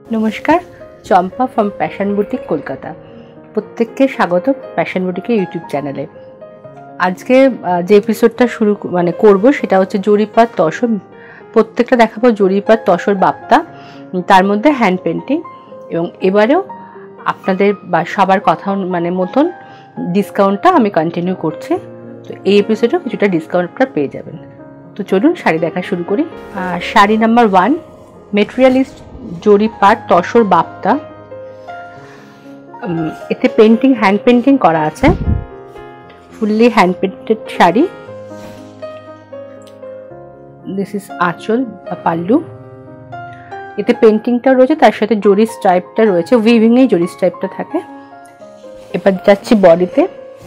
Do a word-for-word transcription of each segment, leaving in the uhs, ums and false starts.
नमस्कार, Champa from passion boutique Kolkata. प्रत्येकके स्वागत पैशन बुटीके यूट्यूब चैनेले। आज के जे एपिसोडटा शुरू माने करब सेटा होच्छे जरिपार तसर। प्रत्येकटा देखाबो जरिपार तसर बाप्ता, तार मध्य हैंड पेंटिंग एबं एबारेও आपनादेर बा सबार कथा माने मतन डिसकाउंटटा आमि कन्टिन्यू करछि। तो এই एपिसोडে কিছুটা ডিসকাউন্টটা পেয়ে যাবেন। তো চলুন শাড়ি দেখা শুরু করি। শাড়ি নাম্বার ওয়ান, মেটেরিয়ালিস্ট জরিপার তসর বাপ্তা। এতে পেন্টিং হ্যান্ড পেন্টিং করা আছে, fully hand painted sari. This is আঁচল বা পাল্লু। এতে পেন্টিংটা রয়েছে, তার সাথে জরি স্ট্রাইপটা রয়েছে, উইভিং এই জরি স্ট্রাইপটা থাকে। এবার যাচ্ছি বডিতে।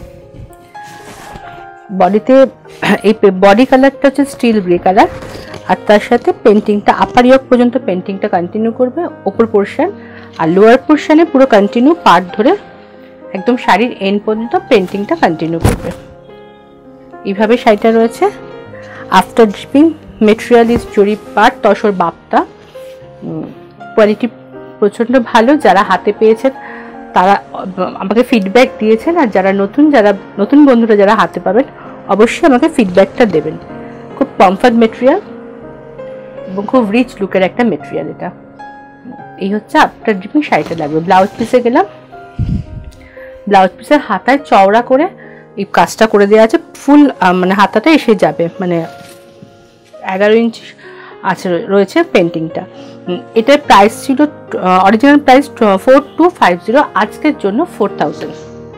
বডিতে এই বডি কালারটা হচ্ছে স্টিল গ্রে কালার, আর তার সাথে পেন্টিংটা আপার ইয়ক পর্যন্ত পেন্টিংটা কন্টিনিউ করবে। ওপর পোর্শন আর লোয়ার পোর্শনে পুরো কন্টিনিউ পার্ট ধরে একদম শাড়ির এন্ড পর্যন্ত পেন্টিংটা কন্টিনিউ করবে। এইভাবে শাড়িটা রয়েছে। আফটার ড্রিপিং মেটেরিয়ালিস্ট জরিপার তসর বাপ্তা। কোয়ালিটি প্রচণ্ড ভালো। যারা হাতে পেয়েছেন তারা আমাকে ফিডব্যাক দিয়েছেন, আর যারা নতুন যারা নতুন বন্ধুরা যারা হাতে পাবেন অবশ্যই আমাকে ফিডব্যাকটা দেবেন। খুব কমফর্ট মেটেরিয়াল এবং খুব রিচ লুকের একটা মেটেরিয়াল এটা। এই হচ্ছে আফটার ড্রিপিং শাড়িটা লাগবে। ব্লাউজ পিসে গেলাম। ব্লাউজ পিসের হাতায় চওড়া করে এই কাজটা করে দেওয়া আছে। ফুল মানে হাতাটা এসে যাবে, মানে এগারো ইঞ্চ আছে রয়েছে পেন্টিংটা। এটার প্রাইস ছিল original price four two five zero, আজকের জন্য ফোর থাউজেন্ড।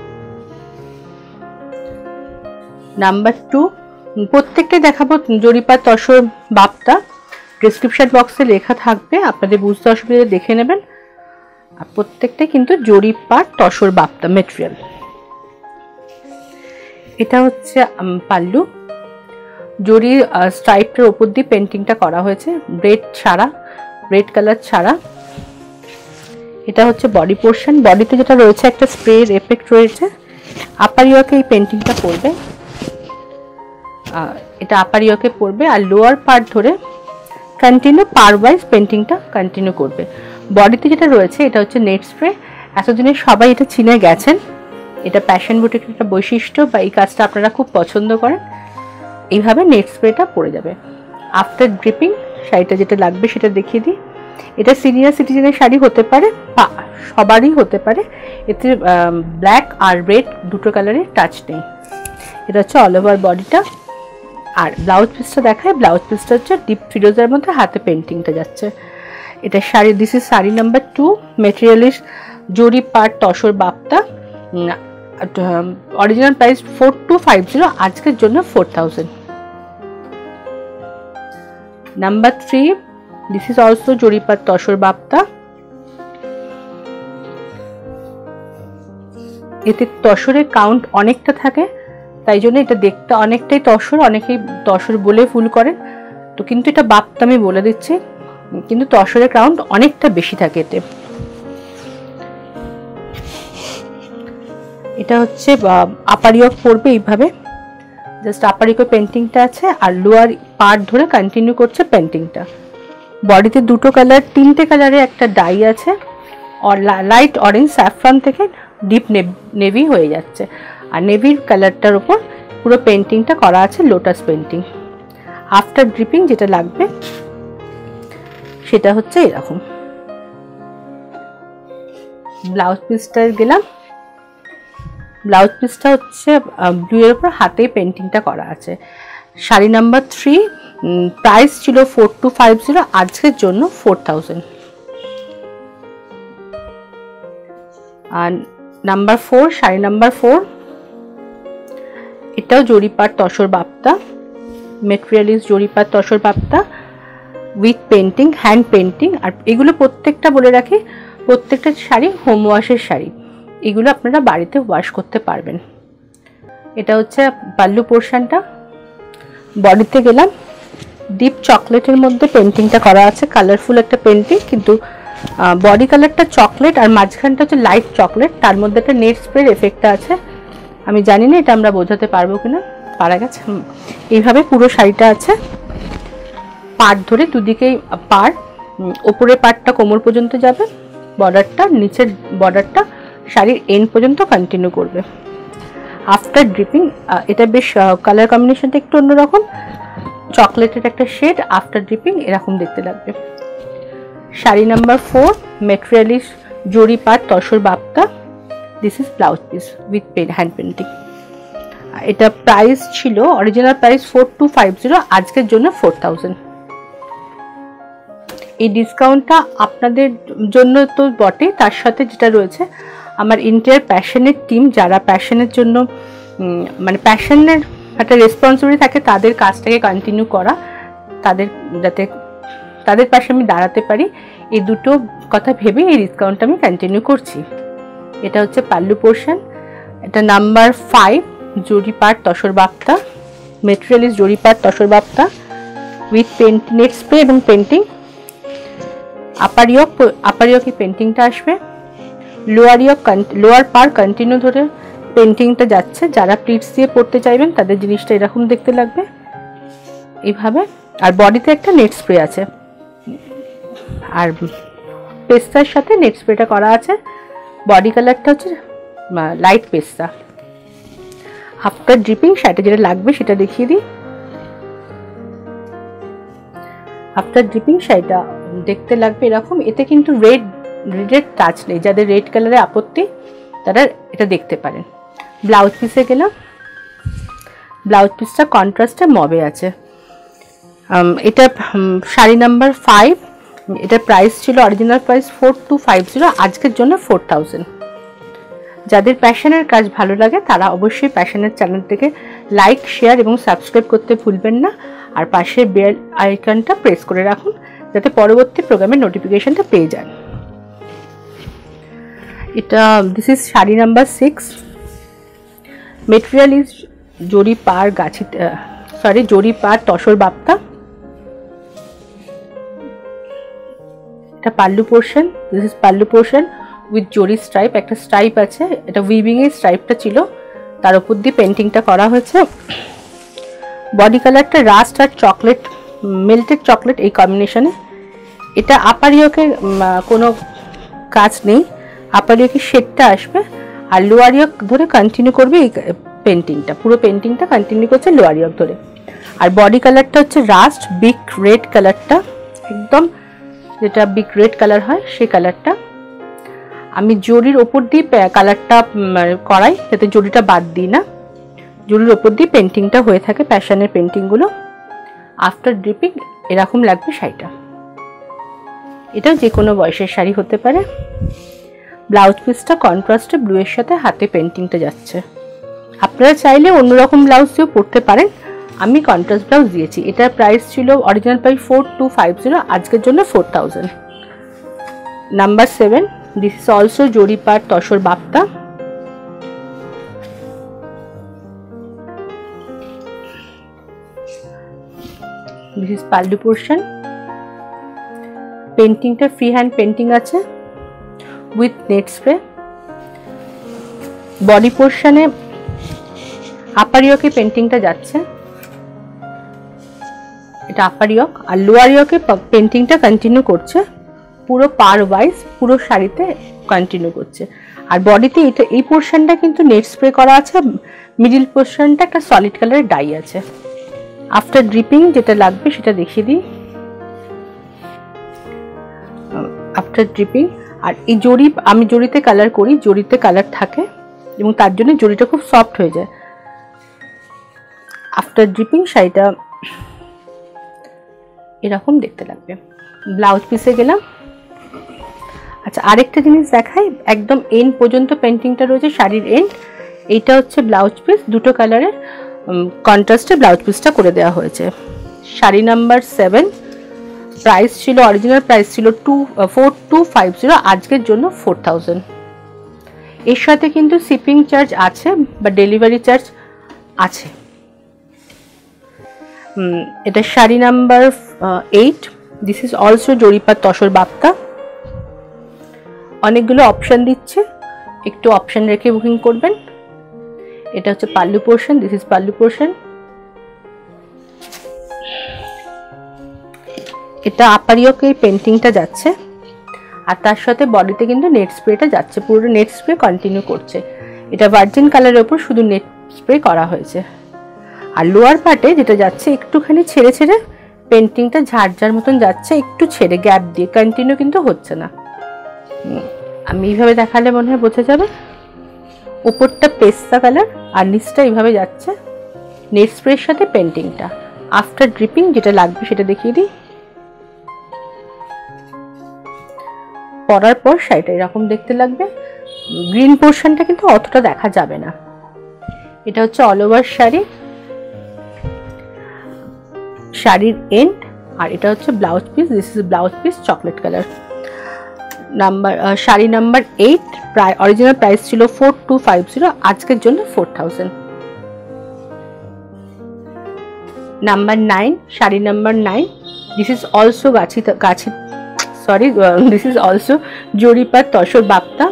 নাম্বার টু, প্রত্যেকটা দেখাবো জরিপার তসর বাপ্তা। ডিসক্রিপশন বক্সে লেখা থাকবে, আপনাদের বুঝতে অসুবিধা দেখে নেবেন। আর প্রত্যেকটাই কিন্তু জরিপার তসর বাপ্তা মেটেরিয়াল। এটা হচ্ছে পাল্লু। জরি স্ট্রাইপটার উপর দিয়ে পেন্টিংটা করা হয়েছে, রেড ছাড়া, রেড কালার ছাড়া। এটা হচ্ছে বডি পোর্শন। বডিতে যেটা রয়েছে একটা স্প্রের এফেক্ট রয়েছে। আপার ইয়কে এই পেন্টিংটা পড়বে, এটা আপার ইয়কে পড়বে, আর লোয়ার পার্ট ধরে কন্টিনিউ পার ওয়াইজ পেন্টিংটা কন্টিনিউ করবে। বডিতে যেটা রয়েছে এটা হচ্ছে নেট স্প্রে। এতদিনে সবাই এটা চিনে গেছেন, এটা প্যাশন বুটিকের একটা বৈশিষ্ট্য, বা এই কাজটা আপনারা খুব পছন্দ করেন। এইভাবে নেট স্প্রেটা পড়ে যাবে। আফটার ড্রিপিং শাড়িটা যেটা লাগবে সেটা দেখিয়ে দিই। এটা সিনিয়র সিটিজেনের শাড়ি হতে পারে বা সবারই হতে পারে। এতে ব্ল্যাক আর রেড দুটো কালারের টাচ নেই। এটা হচ্ছে অল ওভার বডিটা। আর ব্লাউজ পিসটা দেখায়। ব্লাউজ পিসটা হচ্ছে ডিপ ফিরোজার মধ্যে হাতে পেন্টিংটা যাচ্ছে। এটা sari, this is sari number two, material is জরিপার তসর বাপ্তা। Original price four two five zero, আজকের জন্য four thousand. Number three, this is also জরিপার তসর বাপ্তা। এতে তসরের কাউন্ট অনেকটা থাকে, তাই জন্য এটা দেখতে অনেকটাই তসর, অনেকেই তসর বলে ভুল করেন। তো কিন্তু এটা বাপ্তা আমি বলে দিচ্ছি, কিন্তু তসরের কাউন্ট অনেকটা বেশি থাকে এতে। এটা হচ্ছে আপার ইয়ক পড়বে এইভাবে, জাস্ট আপার ইয়কে পেন্টিংটা আছে, আর লোয়ার পার্ট ধরে কন্টিনিউ করছে পেন্টিংটা। বডিতে দুটো কালার, তিনটে কালারের একটা ডাই আছে, লাইট অরেঞ্জ স্যাফরন থেকে ডিপ নেভি হয়ে যাচ্ছে, আর নেভির কালারটার উপর পুরো পেন্টিংটা করা আছে লোটাস পেন্টিং। আফটার ড্রিপিং যেটা লাগবে সেটা হচ্ছে এরকম। ব্লাউজ পিসটা গেলাম। ব্লাউজ পিসটা হচ্ছে ব্লু এর উপর হাতে পেন্টিংটা করা আছে। শাড়ি নাম্বার থ্রি, প্রাইস ছিল ফোর টু ফাইভ জিরো, আজকের জন্য ফোর থাউজেন্ড। আর number four, sari number four, এটাও জরিপার তসর বাপ্তা, মেটেরিয়ালিস্ট জরিপার তসর বাপ্তা উইথ পেন্টিং, হ্যান্ড পেন্টিং। আর এগুলো প্রত্যেকটা বলে রাখি, প্রত্যেকটা শাড়ি হোম ওয়াশের শাড়ি, এগুলো আপনারা বাড়িতে ওয়াশ করতে পারবেন। এটা হচ্ছে পাল্লু পোর্শনটা। বডিতে গেলাম। ডিপ চকলেটের মধ্যে পেন্টিংটা করা আছে, কালারফুল একটা পেন্টিং, কিন্তু বডি কালারটা চকলেট আর মাঝখানটা হচ্ছে লাইট চকলেট, তার মধ্যে একটা নেট স্প্রের এফেক্টটা আছে। আমি জানি না এটা আমরা বোঝাতে পারবো কিনা, পারা গেছে। এইভাবে পুরো শাড়িটা আছে, পাড় ধরে দুদিকেই পাড় ওপরে পাটটা কোমর পর্যন্ত যাবে, বর্ডারটা নিচের বর্ডারটা শাড়ির এন্ড পর্যন্ত কন্টিনিউ করবে। আফটার ড্রিপিং, এটা বেশ কালার কম্বিনেশনটা একটু অন্যরকম, চকলেটের একটা শেড, আফটার ড্রিপিং এরকম দেখতে লাগবে। শাড়ি নাম্বার ফোর, মেটেরিয়ালিস জরি পাট tussar Bapta, this is blouse piece with pen hand painting. এটা প্রাইস ছিল original price four two five zero, আজকের জন্য ফোর থাউজেন্ড। এই ডিসকাউন্টটা আপনাদের জন্য তো বটে, তার সাথে যেটা রয়েছে আমার ইন্টার প্যাশনের টিম, যারা প্যাশনের জন্য মানে প্যাশনের একটা রেসপন্সিবিলিটি থাকে, তাদের কাজটাকে কন্টিনিউ করা, তাদের যাতে তাদের পাশে আমি দাঁড়াতে পারি, এই দুটো কথা ভেবে এই ডিসকাউন্টটা আমি কন্টিনিউ করছি। এটা হচ্ছে পাল্লু পোর্শন, এটা নাম্বার ফাইভ, জরি পাট তসর বাপ্তা, মেটেরিয়ালিস জরি পাট তসর বাপ্তা উইথ পেন্ট নেট স্প্রে এবং painting. Upper yoke upper yoke এই পেন্টিংটা আসবে, লোয়ার ইয়ক লোয়ার পার কন্টিনিউ ধরে পেন্টিংটা যাচ্ছে। যারা প্লিটস দিয়ে পড়তে চাইবেন তাদের জিনিসটা এরকম দেখতে লাগবে এইভাবে। আর বডিতে একটা নেট স্প্রে আছে, আর পেস্তার সাথে নেট স্প্রেটা করা আছে। বডি কালারটা হচ্ছে লাইট পেস্তা। আফটার ড্রিপিং শাড়িটা যেটা লাগবে সেটা দেখিয়ে দিই। আফটার ড্রিপিং শাড়িটা দেখতে লাগবে এরকম, এতে কিন্তু রেড রেডের টাচ নেই, যাদের রেড কালারে আপত্তি তারা এটা দেখতে পারেন। ব্লাউজ পিসে গেলাম, ব্লাউজ পিসটা কন্ট্রাস্টে মবে আছে। এটা শাড়ি নাম্বার ফাইভ, এটার প্রাইস ছিল original price four two five zero, আজকের জন্য ফোর থাউজেন্ড। যাদের প্যাশনের কাজ ভালো লাগে তারা অবশ্যই প্যাশনের চ্যানেলটিকে লাইক, শেয়ার এবং সাবস্ক্রাইব করতে ভুলবেন না। আর পাশে বেল আইকনটা প্রেস করে রাখুন যাতে পরবর্তী প্রোগ্রামের নোটিফিকেশনটা পেয়ে যান। এটা this is sari number six, material is জরি পার গাছি সরি জরি পার তসর বাপ্তা। এটা pallu portion, this is pallu portion with জরি স্ট্রাইপ, একটা স্ট্রাইপ আছে, এটা উইভিং এর স্ট্রাইপটা ছিল, তার উপর দিয়ে পেন্টিংটা করা হয়েছে। বডি কালারটা রাস্ট আর চকলেট, মেল্টেড চকলেট এই কম্বিনেশনে। এটা আপার ইয়কে কোনো কাজ নেই, আপার ইয়কে শেডটা আসবে, আর লোয়ার ইয়ক ধরে কন্টিনিউ করবে এই পেন্টিংটা, পুরো পেন্টিংটা কন্টিনিউ করছে লোয়ার ইয়ক ধরে। আর বডি কালারটা হচ্ছে রাস্ট বিগ রেড কালারটা, একদম যেটা বিগ রেড কালার হয় সেই কালারটা। আমি জরির ওপর দিয়ে কালারটা করাই যাতে জরিটা বাদ দিই না, জরির ওপর দিয়ে পেন্টিংটা হয়ে থাকে প্যাশনের পেন্টিংগুলো। আফটার ড্রিপিং এরকম লাগবে শাড়িটা, এটা যে কোনো বয়সের শাড়ি হতে পারে। ব্লাউজ পিসটা কন্ট্রাস্টে ব্লু এর সাথে হাতে পেন্টিংটা যাচ্ছে। আপনারা চাইলে অন্যরকম ব্লাউজ দিয়েও পরতে পারেন, আমি কন্ট্রাস্ট ব্লাউজ দিয়েছি। এটার প্রাইস ছিল original price four two five zero, আজকের জন্য four thousand. Number seven, this is also zari পাট tussar Bapta. This is pallu portion, পেন্টিংটা ফ্রি হ্যান্ড পেন্টিং আছে উইথ নেট স্প্রে। বডি পোর্শনে আপার ইয়কে পেন্টিংটা যাচ্ছে, এটা আপার ইয়ক, আর লোয়ার ইয়কে পেন্টিংটা কন্টিনিউ করছে, পুরো পার ওয়াইজ পুরো শাড়িতে কন্টিনিউ করছে। আর বডিতে এটা এই পোর্শনটা কিন্তু নেট স্প্রে করা আছে, মিডিল পোর্শনটা একটা সলিড কালারের ডাই আছে। আফটার ড্রিপিং যেটা লাগবে সেটা দেখিয়ে দিই। আফটার ড্রিপিং, আর এই জরি আমি জরিতে কালার করি, জরিতে কালার থাকে এবং তার জন্য জরিটা খুব সফট হয়ে যায়। আফটার ড্রিপিং শাড়িটা এরকম দেখতে লাগবে। ব্লাউজ পিসে গেলাম। আচ্ছা, আরেকটা জিনিস দেখাই, একদম এন্ড পর্যন্ত পেন্টিংটা রয়েছে শাড়ির এন্ড। এইটা হচ্ছে ব্লাউজ পিস, দুটো কালারের কন্ট্রাস্টে ব্লাউজ পিসটা করে দেওয়া হয়েছে। শাড়ি নাম্বার সেভেন, প্রাইস ছিল অরিজিনাল প্রাইস ছিল two four two five zero, আজকের জন্য ফোর থাউজেন্ড। এর সাথে কিন্তু শিপিং চার্জ আছে বা ডেলিভারি চার্জ আছে। এটা sari number eight, this is also জরিপাত তসর বাপ্তা। অনেকগুলো অপশন দিচ্ছে, একটু অপশন রেখে বুকিং করবেন। এটা হচ্ছে pallu portion, this is pallu portion. এটা আপার ইয়োকে পেন্টিংটা যাচ্ছে, আর তার সাথে বডিতে কিন্তু নেট স্প্রেটা যাচ্ছে, পুরো নেট স্প্রে কন্টিনিউ করছে। এটা ভার্জিন কালারের উপর শুধু নেট স্প্রে করা হয়েছে। আর লোয়ার পার্টে যেটা যাচ্ছে একটুখানি ছেড়ে ছেড়ে পেন্টিংটা ঝাড়ঝাড় মতন যাচ্ছে, একটু ছেড়ে গ্যাপ দিয়ে, কন্টিনিউ কিন্তু হচ্ছে না। আমি এইভাবে দেখালে মনে হয় বোঝা যাবে। উপরটা পেস্তা কালার আর নিচটা এইভাবে যাচ্ছে নেট স্প্রের সাথে পেন্টিংটা। আফটার ড্রিপিং যেটা লাগবে সেটা দেখিয়ে দিই। পরার পর শাড়িটা এরকম দেখতে লাগবে। গ্রিন পোর্শনটা কিন্তু অতটা দেখা যাবে না। এটা হচ্ছে অল ওভার শাড়ি, শাড়ির এন্ড, আর এটা হচ্ছে blouse piece. This is blouse piece chocolate colour. Number sari number eight, প্রায় অরিজিনাল প্রাইস ছিল ফোর টু ফাইভ জিরো, আজকের জন্য four thousand. Number nine, sari number nine, this is also গাছি গাছি সরি দিস ইজ অলসো জরিপার তসর বাপ্তা।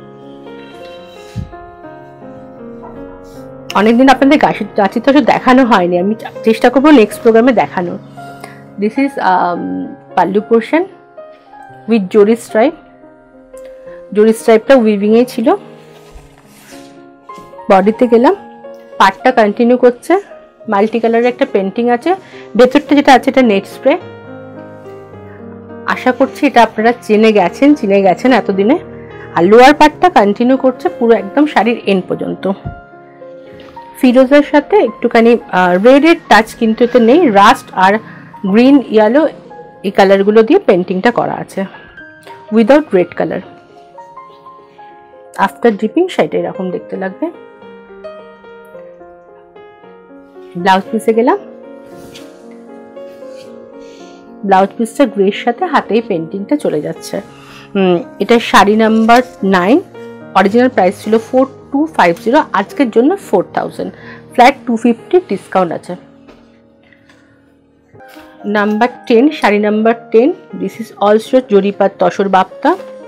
অনেকদিন আপনাদের গাছি গাছি তসর দেখানো হয়নি, আমি চেষ্টা করবো নেক্সট প্রোগ্রামে দেখানোর। This is pallu portion with জরি স্ট্রাইপ। জরি স্ট্রাইপটা উইভিং এ ছিল। বডিতে গেলাম, পার্টটা কন্টিনিউ করছে, মাল্টি কালারের একটা পেন্টিং আছে, ভেতরটা যেটা আছে এটা নেট স্প্রে। আশা করছি এটা আপনারা চিনে গেছেন চিনে গেছেন এতদিনে। আর লোয়ার পার্টটা কন্টিনিউ করছে পুরো একদম শাড়ির এন্ড পর্যন্ত। ফিরোজের সাথে একটুখানি রেড এর টাচ কিন্তু এতে নেই, রাস্ট আর গ্রিন ইয়েলো এই কালারগুলো দিয়ে পেন্টিংটা করা আছে without red colour. After dripping শাড়িটা এরকম দেখতে লাগবে। ব্লাউজ পিসে গেলাম, ব্লাউজ পিসটা গ্রের সাথে হাতেই পেন্টিংটা চলে যাচ্ছে। এটা sari number nine, original price ছিল ফোর টু ফাইভ জিরো, আজকের জন্য four thousand, flat two fifty discount আছে। Number ten, sari number ten, this is also জরিপার তসর বাপ্তা।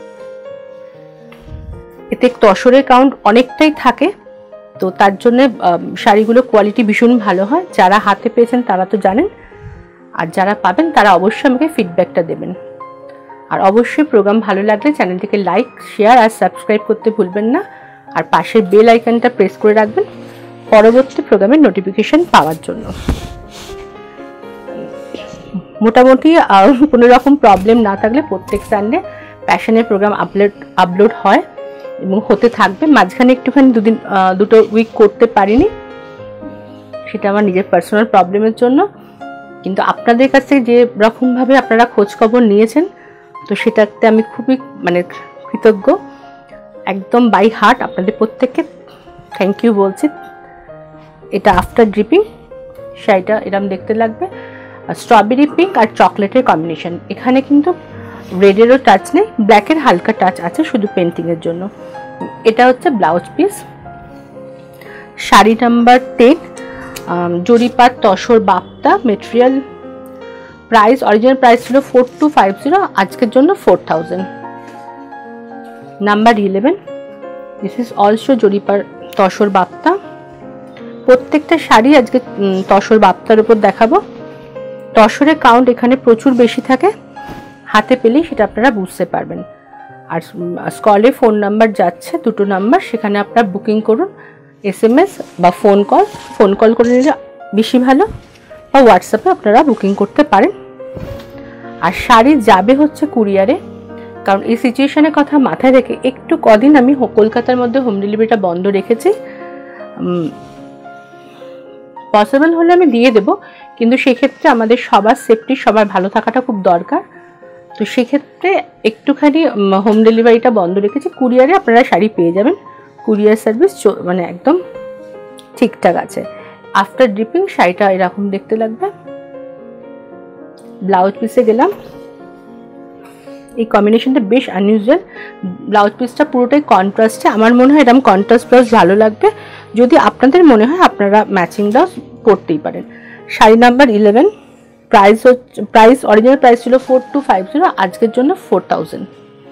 এতে তসরের কাউন্ট অনেকটাই থাকে, তো তার জন্য শাড়িগুলো কোয়ালিটি ভীষণ ভালো হয়। যারা হাতে পেয়েছেন তারা তো জানেন, আর যারা পাবেন তারা অবশ্যই আমাকে ফিডব্যাকটা দেবেন। আর অবশ্যই প্রোগ্রাম ভালো লাগলে চ্যানেলটিকে লাইক, শেয়ার আর সাবস্ক্রাইব করতে ভুলবেন না। আর পাশের বেল আইকনটা প্রেস করে রাখবেন পরবর্তী প্রোগ্রামের নোটিফিকেশন পাওয়ার জন্য। মোটামুটি কোনো রকম প্রবলেম না থাকলে প্রত্যেক সানডে প্যাশনের প্রোগ্রাম আপলোড আপলোড হয় এবং হতে থাকবে। মাঝখানে একটুখানি দুদিন দুটো উইক করতে পারিনি, সেটা আমার নিজের পার্সোনাল প্রবলেমের জন্য। কিন্তু আপনাদের কাছে যে রকমভাবে আপনারা খোঁজখবর নিয়েছেন, তো সেটাতে আমি খুবই মানে কৃতজ্ঞ, একদম বাই হার্ট আপনাদের প্রত্যেককে থ্যাংক ইউ বলছি। এটা আফটার ড্রিপিং শাড়িটা এরকম দেখতে লাগবে। স্ট্রবেরি পিঙ্ক আর চকলেটের কম্বিনেশন। এখানে কিন্তু রেডেরও টাচ নেই, ব্ল্যাকের হালকা টাচ আছে শুধু পেন্টিংয়ের জন্য। এটা হচ্ছে blouse piece. Sari number ten, জরিপার tussar bapta material. Price original price ছিল ফোর টু ফাইভ জিরো, আজকের জন্য four thousand. Number eleven, this is also জরিপার তসর বাপ্তা। প্রত্যেকটা শাড়ি আজকে তসর বাপ্তার উপর দেখাবো। তসরের কাউন্ট এখানে প্রচুর বেশি থাকে, হাতে পেলেই সেটা আপনারা বুঝতে পারবেন। আর স্কলে ফোন নাম্বার যাচ্ছে, দুটো নাম্বার, সেখানে আপনারা বুকিং করুন, এস এম এস বা ফোন কল। ফোন কল করে নিলে বেশি ভালো, বা হোয়াটসঅ্যাপে আপনারা বুকিং করতে পারেন। আর শাড়ি যাবে হচ্ছে কুরিয়ারে, কারণ এই সিচুয়েশনের কথা মাথায় রেখে একটু কদিন আমি কলকাতার মধ্যে হোম ডেলিভারিটা বন্ধ রেখেছি। পসিবল হলে আমি দিয়ে দেবো, কিন্তু সেক্ষেত্রে আমাদের সবার সেফটি, সবার ভালো থাকাটা খুব দরকার। তো সেক্ষেত্রে একটুখানি হোম ডেলিভারিটা বন্ধ রেখেছি। কুরিয়ারে আপনারা শাড়ি পেয়ে যাবেন, কুরিয়ার সার্ভিস মানে একদম ঠিকঠাক আছে। আফটার ড্রিপিং শাড়িটা এরকম দেখতে লাগবে। ব্লাউজ পিসে গেলাম, এই কম্বিনেশনটা বেশ আনইউজুয়াল। ব্লাউজ পিসটা পুরোটাই কন্ট্রাস্টে, আমার মনে হয় এরকম কন্ট্রাস্ট ব্লাউজ ভালো লাগবে। যদি আপনাদের মনে হয় আপনারা ম্যাচিং ব্লাউজ পরতেই পারেন। শাড়ি নাম্বার ইলেভেন, প্রাইস হচ্ছে প্রাইস অরিজিনাল প্রাইস ছিল ফোর টু ফাইভ জিরো, আজকের জন্য four thousand.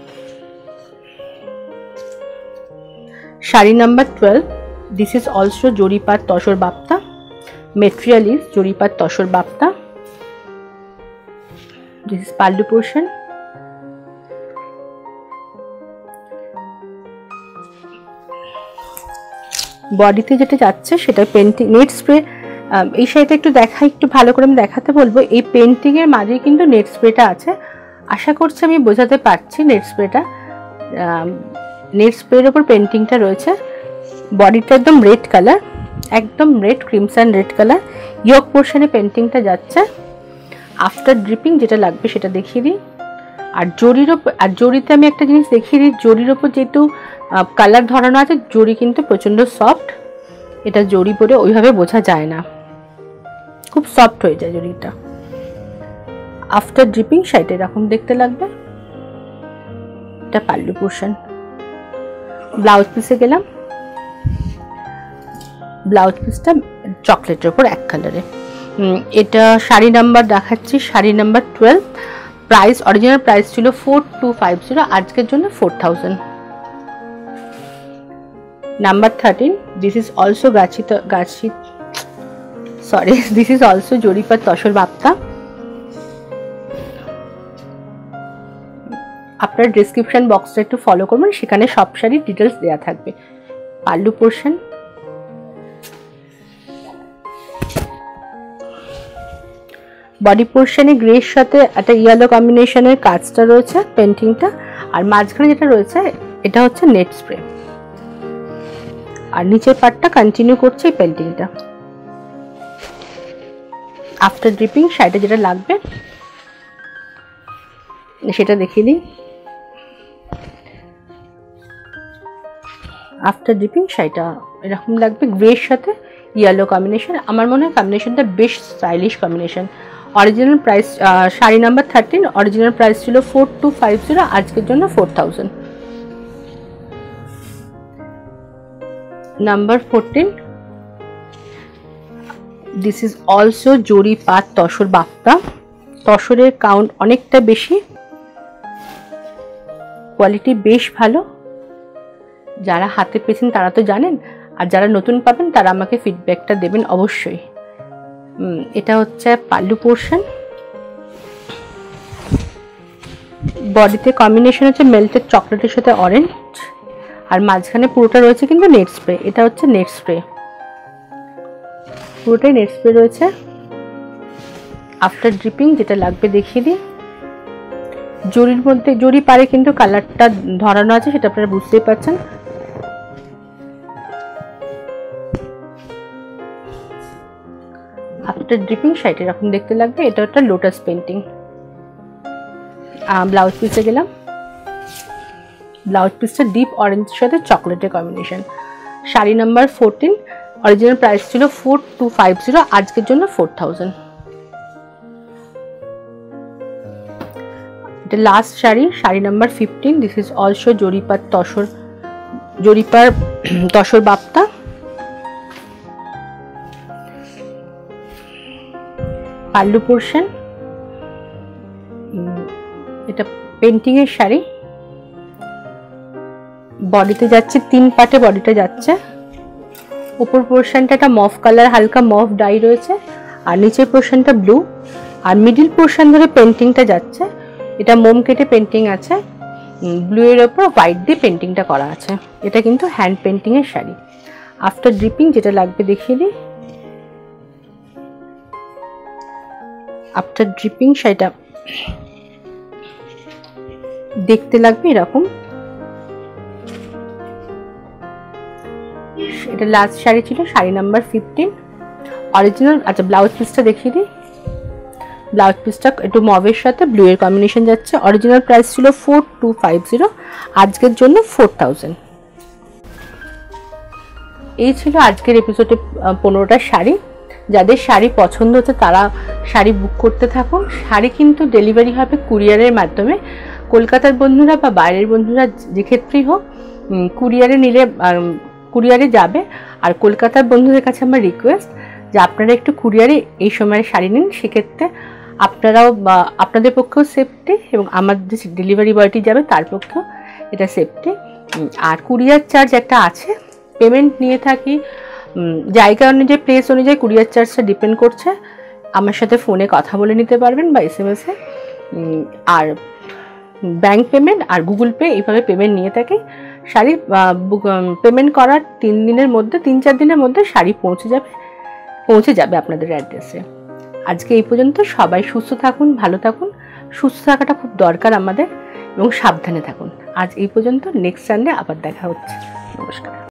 Sari number twelve, this is also জরিপার তসর বাপ্তা, মেটেরিয়াল ইজ জরিপার tussar Bapta. This is pallu portion. বডিতে যেটা যাচ্ছে সেটা পেন্টিং নেট স্প্রে। এই শাড়িটা একটু দেখা একটু ভালো করে আমি দেখাতে বলবো। এই পেন্টিং এর মাঝে কিন্তু নেট স্প্রেটা আছে, আশা করছি আমি বোঝাতে পারছি। নেট স্প্রেটা নেট স্প্রের ওপর পেন্টিংটা রয়েছে। বডিটা একদম রেড কালার, একদম red crimson red colour. Yoke পোর্শনে পেন্টিংটা যাচ্ছে। আফটার ড্রিপিং যেটা লাগবে সেটা দেখিয়ে দিই। আর জরির ওপর, আর জরিতে আমি একটা জিনিস দেখিয়ে দিই, জরির ওপর যেহেতু কালার ধরানো আছে, জরি কিন্তু প্রচণ্ড সফট। এটা জরি পরে ওইভাবে বোঝা যায় না, খুব সফট হয়ে যায় জরিটা। আফটার ড্রিপিং শাড়িটা এরকম দেখতে লাগবে। এটা পাল্লু পোর্শন। ব্লাউজ পিসে গেলাম। ব্লাউজ পিসটা চকলেটের ওপর এক কালারে। এটা শাড়ি নাম্বার দেখাচ্ছি, sari number twelve. Price original price ছিল ফোর টু ফাইভ জিরো, আজকের জন্য four thousand. Number thirteen, this is also গাছি গাছি সরি দিস ইজ অলসো জরিপার তসর বাপ্তা। আপনার ডিসক্রিপশন বক্সটা একটু ফলো করবেন, সেখানে সব শাড়ির ডিটেলস দেওয়া থাকবে। পাল্লু পোর্শন। বডি পোর্শনে গ্রের সাথে একটা ইয়েলো কম্বিনেশনের কাজটা রয়েছে পেন্টিংটা, আর মাঝখানে যেটা রয়েছে এটা হচ্ছে নেট স্প্রে। আর নিচের পার্টটা কন্টিনিউ করছে এই পেন্টিংটা। আফটার ড্রিপিং শাড়িটা যেটা লাগবে সেটা দেখিয়ে দিই। আফটার ড্রিপিং শাড়িটা এরকম লাগবে, গ্রের সাথে ইয়েলো কম্বিনেশন। আমার মনে হয় কম্বিনেশনটা বেশ stylish combination. Original price sari number thirteen, original price ছিল ফোর টু ফাইভ জিরো, আজকের জন্য four thousand. Number fourteen, this is also zari pat tussar Bapta. তসরের count অনেকটা বেশি, কোয়ালিটি বেশ ভালো। যারা হাতে পেয়েছেন তারা তো জানেন, আর যারা নতুন পাবেন তারা আমাকে ফিডব্যাকটা দেবেন অবশ্যই। এটা হচ্ছে পাল্লু পোর্শন। বডিতে কম্বিনেশন হচ্ছে মেল্টেড চকলেটের সাথে অরেঞ্জ, আর মাঝখানে পুরোটা রয়েছে কিন্তু নেট স্প্রে। এটা হচ্ছে নেট স্প্রে, পুরোটাই নেট স্প্রে রয়েছে। আফটার ড্রিপিং যেটা লাগবে দেখিয়ে দিই। জরির মধ্যে জরি পারে কিন্তু কালারটা ধরানো আছে, সেটা আপনারা বুঝতেই পারছেন। আফটার ড্রিপিং শাড়িটা এরকম দেখতে লাগবে। এটা একটা লোটাস পেন্টিং। ব্লাউজ পিসে গেলাম। ব্লাউজ পিসটা ডিপ অরেঞ্জের সাথে চকলেটের কম্বিনেশন। Sari number fourteen, original price ছিল ফোর টু ফাইভ জিরো, আজকের জন্য ফোর থাউজেন্ড। এটা last sari, sari number fifteen. This is also জরিপার তসর জরিপার তসর বাপ্তা। পাল্লু পোর্শন। এটা পেন্টিং এর শাড়ি। বডিতে যাচ্ছে তিন পার্টে, বডিটা যাচ্ছে। উপর পোর্শনটা একটা মফ কালার, হালকা মফ ডাই রয়েছে, আর নিচের পোর্শনটা ব্লু, আর মিডিল পোর্শন ধরে পেন্টিংটা যাচ্ছে। এটা মোম কেটে পেন্টিং আছে, ব্লু এর ওপর হোয়াইট দিয়ে পেন্টিংটা করা আছে। এটা কিন্তু হ্যান্ড পেন্টিং এর শাড়ি। আফটার ড্রিপিং যেটা লাগবে দেখিয়ে দিই। আফটার ড্রিপিং শাড়িটা দেখতে লাগবে এরকম। এটা লাস্ট শাড়ি ছিল, শাড়ি নাম্বার ফিফটিন, অরিজিনাল। আচ্ছা, ব্লাউজ পিসটা দেখিয়ে দিই। ব্লাউজ পিসটা একটু মভের সাথে ব্লু এর কম্বিনেশন যাচ্ছে। অরিজিনাল প্রাইস ছিল ফোর টু ফাইভ জিরো, আজকের জন্য ফোর থাউজেন্ড। এই ছিল আজকের এপিসোডে পনেরোটা শাড়ি। যাদের শাড়ি পছন্দ হচ্ছে তারা শাড়ি বুক করতে থাকুন। শাড়ি কিন্তু ডেলিভারি হবে কুরিয়ারের মাধ্যমে। কলকাতার বন্ধুরা বা বাইরের বন্ধুরা যে ক্ষেত্রেই হোক, কুরিয়ারে নিলে কুরিয়ারে যাবে। আর কলকাতার বন্ধুদের কাছে আমার রিকোয়েস্ট যে আপনারা একটু কুরিয়ারে এই সময় শাড়ি নিন, সেক্ষেত্রে আপনারাও আপনাদের পক্ষেও সেফটি এবং আমার যে ডেলিভারি বয়টি যাবে তার পক্ষেও এটা সেফটি। আর কুরিয়ার চার্জ একটা আছে, পেমেন্ট নিয়ে থাকি জায়গা অনুযায়ী, প্লেস অনুযায়ী কুরিয়ার চার্জটা ডিপেন্ড করছে। আমার সাথে ফোনে কথা বলে নিতে পারবেন বা এস এম এসে। আর ব্যাংক পেমেন্ট আর গুগল পে এইভাবে পেমেন্ট নিয়ে থাকি। শাড়ি পেমেন্ট করার তিন দিনের মধ্যে তিন চার দিনের মধ্যে শাড়ি পৌঁছে যাবে পৌঁছে যাবে আপনাদের অ্যাড্রেসে। আজকে এই পর্যন্ত। সবাই সুস্থ থাকুন, ভালো থাকুন। সুস্থ থাকাটা খুব দরকার আমাদের, এবং সাবধানে থাকুন। আজ এই পর্যন্ত। নেক্সট সানডে আবার দেখা হচ্ছে। নমস্কার।